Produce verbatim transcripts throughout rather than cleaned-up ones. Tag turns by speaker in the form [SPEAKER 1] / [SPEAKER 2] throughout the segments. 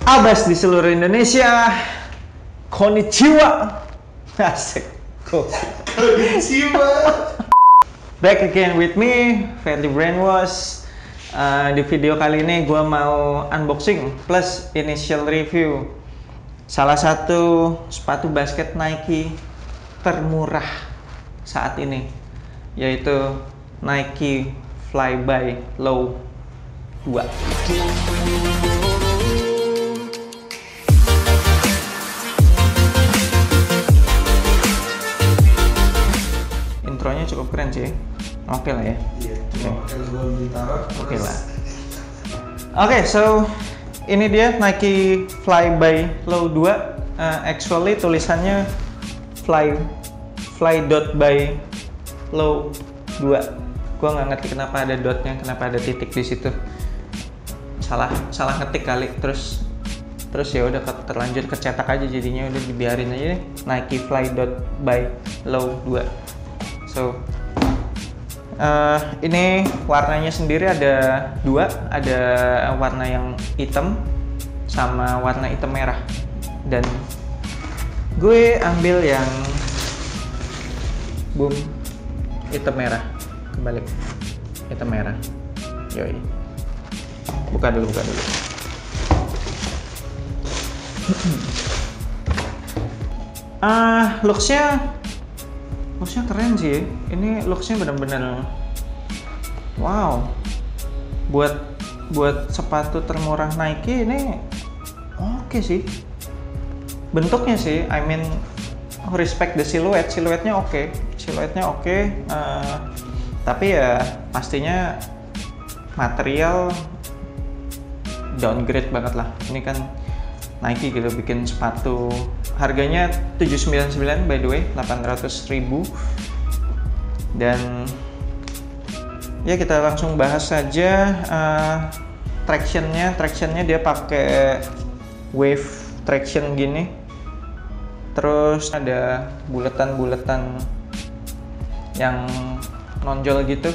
[SPEAKER 1] Abas di seluruh Indonesia, konnichiwa. Asik.
[SPEAKER 2] Konnichiwa.
[SPEAKER 1] Back again with me, Fairly Brainwash. Uh, di video kali ini gue mau unboxing plus initial review salah satu sepatu basket Nike termurah saat ini, yaitu Nike Flyby Low dua. Intronya cukup keren sih, oke okay lah ya.
[SPEAKER 2] Iya,
[SPEAKER 1] Oke
[SPEAKER 2] okay.
[SPEAKER 1] okay lah. Oke, okay, so ini dia Nike Flyby Low dua. Uh, actually tulisannya Fly Fly.by Low dua. Gua nggak ngerti kenapa ada dotnya, kenapa ada titik di situ. Salah salah ngetik kali. Terus terus ya udah terlanjur kecetak aja, jadinya udah dibiarin aja deh. Nike Fly.by Low dua. So uh, ini warnanya sendiri ada dua, ada warna yang hitam sama warna hitam merah, dan gue ambil yang boom hitam merah, kebalik hitam merah. Yoi, buka dulu buka dulu. Ah, uh, looksnya Looksnya keren sih. Ini looksnya bener-bener wow. Buat buat sepatu termurah Nike ini oke okay sih. Bentuknya sih, I mean respect the silhouette. Siluetnya oke, okay. Siluetnya oke. Okay. Uh, tapi ya pastinya material downgrade banget lah. Ini kan Nike gitu bikin sepatu harganya tujuh ratus sembilan puluh sembilan by the way, delapan ratus ribu. Dan ya kita langsung bahas saja. uh, tractionnya tractionnya dia pakai wave traction gini, terus ada buletan-buletan yang nonjol gitu.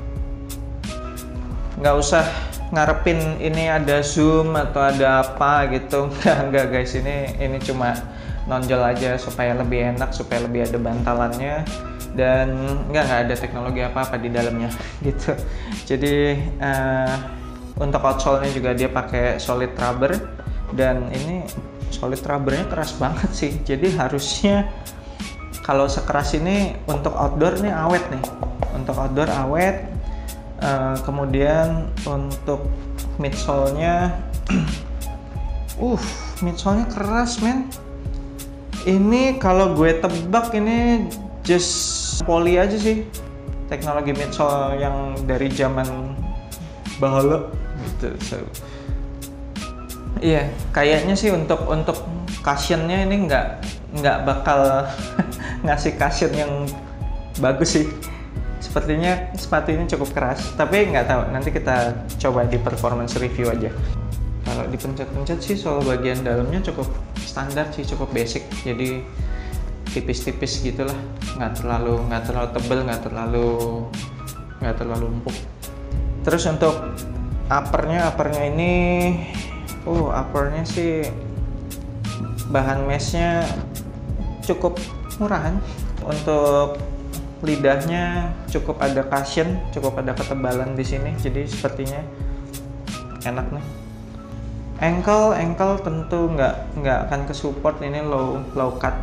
[SPEAKER 1] Nggak usah ngarepin ini ada zoom atau ada apa gitu, enggak enggak guys, ini ini cuma nonjol aja supaya lebih enak, supaya lebih ada bantalannya, dan enggak enggak ada teknologi apa-apa di dalamnya gitu. Jadi uh, untuk outsole-nya juga dia pakai solid rubber, dan ini solid rubbernya keras banget sih. Jadi harusnya kalau sekeras ini untuk outdoor nih awet nih, untuk outdoor awet. Uh, kemudian untuk midsole-nya uh midsole-nya keras men. Ini kalau gue tebak ini just poly aja sih, teknologi midsole yang dari zaman bahula gitu. So iya, yeah, kayaknya sih untuk untuk cushionnya ini nggak nggak bakal ngasih cushion yang bagus sih. Sepertinya sepatu ini cukup keras, tapi nggak tahu, nanti kita coba di performance review aja. Kalau dipencet-pencet sih soal bagian dalamnya cukup standar sih, cukup basic, jadi tipis-tipis gitulah, nggak terlalu nggak terlalu tebel, nggak terlalu nggak terlalu empuk. Terus untuk uppernya uppernya ini, oh uppernya sih bahan meshnya cukup murahan. Untuk lidahnya cukup ada cushion, cukup ada ketebalan di sini, jadi sepertinya enak nih. Ankle, ankle tentu nggak nggak akan ke support, ini low low cut,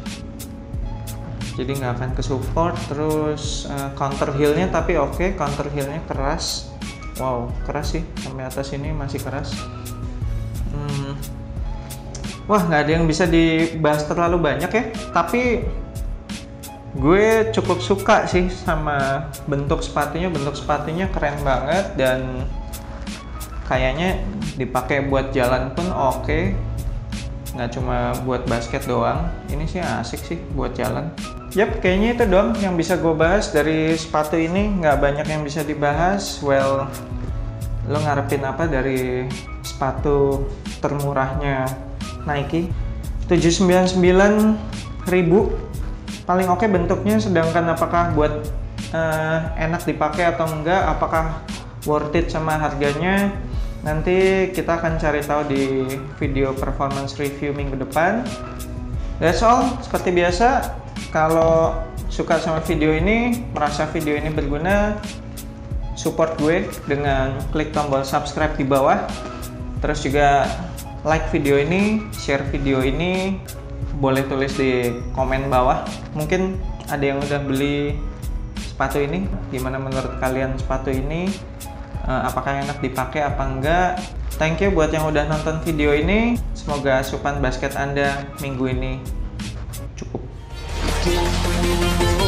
[SPEAKER 1] jadi nggak akan ke support. Terus uh, counter heelnya tapi oke, okay. Counter heelnya keras, wow keras sih, sampai atas ini masih keras. Hmm. Wah, nggak ada yang bisa dibahas terlalu banyak ya, tapi gue cukup suka sih sama bentuk sepatunya. Bentuk sepatunya keren banget, dan kayaknya dipakai buat jalan pun oke, okay. Nggak cuma buat basket doang. Ini sih asik sih buat jalan. Yap, kayaknya itu doang yang bisa gue bahas dari sepatu ini. Nggak banyak yang bisa dibahas. Well, lo ngarepin apa dari sepatu termurahnya Nike? tujuh ratus sembilan puluh sembilan ribu paling oke okay bentuknya, sedangkan apakah buat uh, enak dipakai atau enggak, apakah worth it sama harganya, Nanti kita akan cari tahu di video performance review minggu depan. That's all. Seperti biasa, kalau suka sama video ini, merasa video ini berguna, support gue dengan klik tombol subscribe di bawah. Terus juga like video ini, share video ini, boleh tulis di komen bawah. Mungkin ada yang udah beli sepatu ini, gimana menurut kalian sepatu ini? Uh, apakah enak dipakai apa enggak? Thank you buat yang udah nonton video ini. Semoga asupan basket Anda minggu ini cukup.